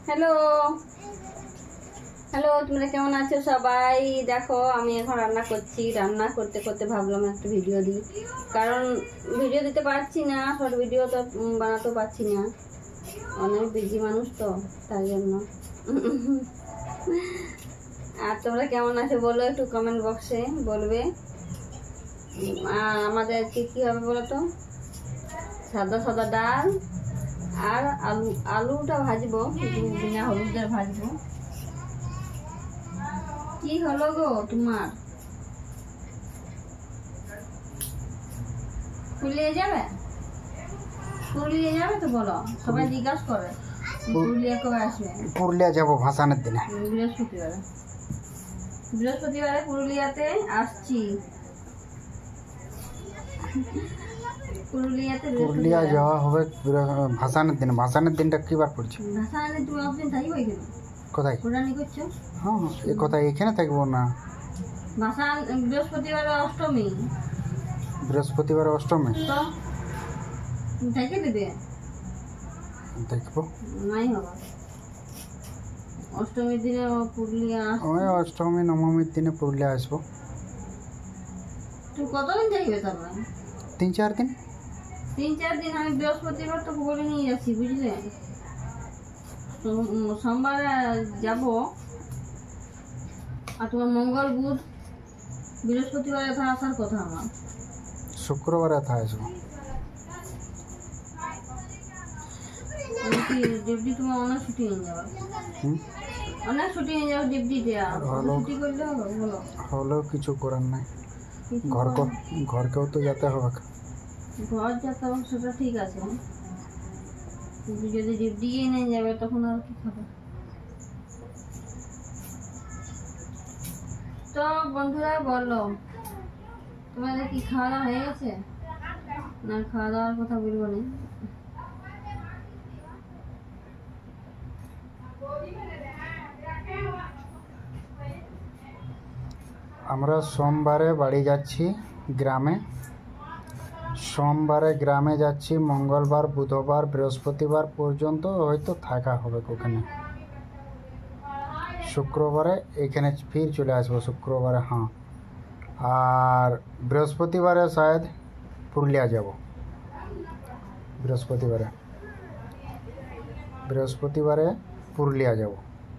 Hello hello, তোমরা কেমন আছো সবাই? দেখো আমি এখন রান্না করছি। রান্না করতে করতে ভাবলাম একটা ভিডিও দিই, কারণ ভিডিও দিতে পারছি না, শর্ট ভিডিও তো বানাতেও পারছি না, অনেক বিজি মানুষ তো, তাই জন্য। আর তোমরা কেমন আছো বলো, একটু কমেন্ট বক্সে বলবে। আর আমাদের কী হবে বলো তো? সাদা সাদা ডাল আর আলুটা ভাজবো, বিনা হলুদের ভাজবো। কি হলো গো তোমার? পুরুলিয়া যাবে? পুরুলিয়া যাবে তো বলো, সবাই জিজ্ঞাসা করে পুরুলিয়া কবে আসবে। পুরুলিয়া যাবো ভাসানের দিনে, বৃহস্পতিবারে পুরুলিয়াতে আসছি। পুরুলিয়া যাওয়া হবে ভাসানের দিনে। ভাসানের দিনটা কি বার পড়ছে? ভাসানের তুমি অতদিন থাকবে এখানে? কোথায়? কোরআনি করছো? হ্যাঁ, এই কোথায় এখানে থাকবো না। ভাসান বৃহস্পতিবারে অষ্টমী। বৃহস্পতিবারে অষ্টমী তো থেকে দেবে, দেখবো। নাই হবে অষ্টমীর দিনে পুরুলিয়া। ওই অষ্টমী নবমীর দিনে পুরুলিয়া আসবো। তুই কতদিন থাকবে তারপরে? 3-4 দিন। 3-4 দিন। আমি বৃহস্পতিবার তো বলে নিয়ে যাচ্ছি, বুঝলে? সোমবারে যাব, আর তোমার মঙ্গল বুধ বৃহস্পতিবারে আসার কথা আমার। শুক্রবারে আসবো। ডিউটি তোমার অনেক ছুটি নিয়ে যাবে, অনেক ছুটি নিয়ে যাবে ডিউটিতে। আর ছুটি করলে হবে বলো? হলেও কিছু করার নাই, ঘরকেও তো যেতে হবে। ঘর যেতে হবে সেটা ঠিক আছে, কিন্তু যদি ডিউটি নিয়ে যাবে তখন আর কি খাবে? তো বন্ধুরা বলো, তোমাদের কি খাওয়া দাওয়া হয়ে গেছে? না খাওয়া দাওয়ার কথা বলবো না। আমরা সোমবারে বাড়ি যাচ্ছি গ্রামে। সোমবারে গ্রামে যাচ্ছি, মঙ্গলবার বুধবার বৃহস্পতিবার পর্যন্ত হয়তো থাকা হবে ওখানে। শুক্রবারে এখানে ফির চলে আসবো শুক্রবারে। হ্যাঁ, আর বৃহস্পতিবারে শায়দ পুরুলিয়া যাব। বৃহস্পতিবারে পুরুলিয়া যাব।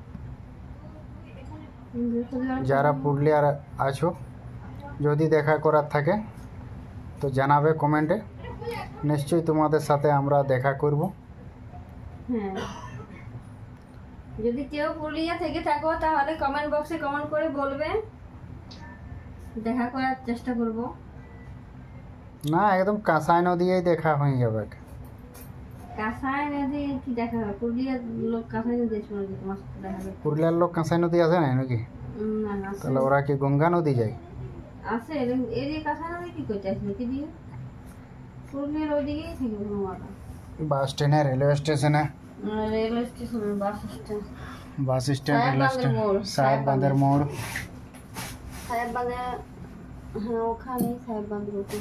যারা পুরুলিয়ার আছো, যদি দেখা করার থাকে তো জানাবে কমেন্টে, নিশ্চয়ই তোমাদের সাথে আমরা দেখা করব। হ্যাঁ, যদি কেউ পুরুলিয়া থেকে থাকো তাহলে কমেন্ট বক্সে কমেন্ট করে বলবে, দেখা করার চেষ্টা করব। না, একদম কাঁসাই নদীই দেখা হয়ে যাবে। কাঁসাই নদী কি দেখা হবে? পুরুলিয়ার লোক কাঁসাই নদী এসে তোমার সাথে দেখা হবে। পুরুলিয়ার লোক কাঁসাই নদী আসে না নাকি? না, তাহলে ওরা কি গঙ্গা নদী যায়? আছে এদিকে কাঁসাই নদী কি করতে আসবে? কি দিয়ে পুরুলিয়ার ওদিকেই থাকবে তোমার। বাস স্ট্যান্ডে, রেলওয়ে স্টেশনে, railway station, bus stand, railway station, সাহেববাঁধের মোড়। সাহেববাঁধে, হ্যাঁ ওখানেই সাহেববাঁধ রোড।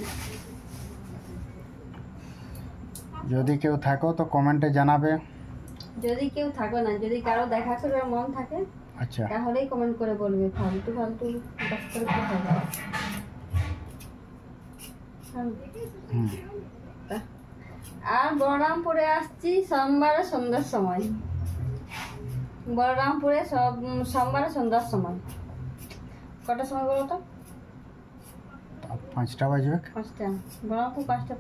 যদি কেউ থাকো তো কমেন্টে জানাবে। যদি কেউ থাকো না, যদি কারো দেখা করার মন থাকে আচ্ছা, তাহলেই কমেন্ট করে বলবে। ফালতু ফালতু ডাক্তার কোথায়? আর বলরামপুরে আসছি সোমবারে সন্ধ্যার সময়। বলরামপুরে সোমবারে সন্ধ্যার সময়। কটার সময় বলো তো? 5টা বাজবে। 5টা? বলরামপুর 5টা।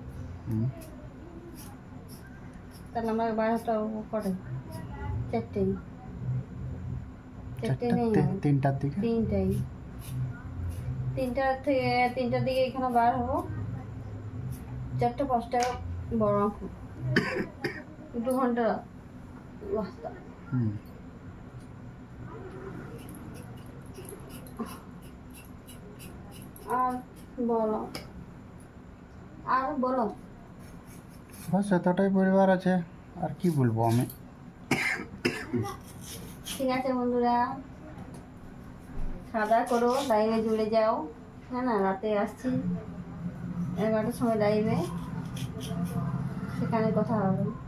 তাহলে আমরা বাইরে হতে কটায়? 4টায়। 4টায় নেই, 3টার দিকে। 3টায়। 3টার দিকে এখানে বার হবো। 4টা-5টা বলরামপুর, 2 ঘন্টা রাস্তা। আর বলো বাস এতটাই পরিবার আছে, আর কি বলবো আমি। ঠিক আছে বন্ধুরা, খাওয়া দাওয়া করো, লাইভে জুড়ে যাও। হ্যাঁ না, রাতে আসছি 11টার সময় লাইভে, সেখানে কথা হবে।